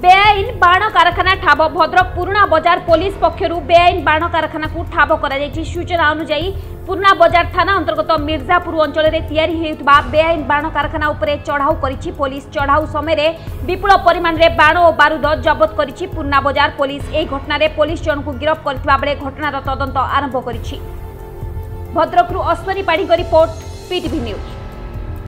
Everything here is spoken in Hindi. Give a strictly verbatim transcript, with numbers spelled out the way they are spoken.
बेआईन बाण कारखाना ठाब भद्रक पुराना बजार पुलिस पक्षर बेआईन बाण कारखाना को ठाब कर सूचना अनुसार पुराना बजार थाना अंतर्गत मिर्जापुर अंचल में तैयारी हेउथबा बेआईन बाण कारखाना उपरे चढ़ाऊ करिछि पुलिस। चढ़ाऊ समय विपुल परिमाण में बाण और बारूद जबत करिछि पुराना बजार पुलिस। एही घटना रे पुलिस जन को गिरफ्त करथिबा बेले घटनार तदंत आरंभ करिछि। भद्रकरू Ashwini Padhi report PTV news.